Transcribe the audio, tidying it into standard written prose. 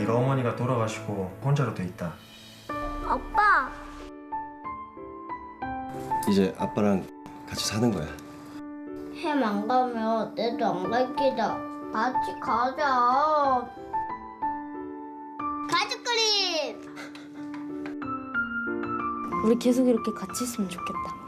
네가 어머니가 돌아가시고 혼자로 돼 있다. 아빠. 이제 아빠랑 같이 사는 거야. 햄 안 가면 내도 안 갈게다. 같이 가자. 가죽그림. 우리 계속 이렇게 같이 있으면 좋겠다.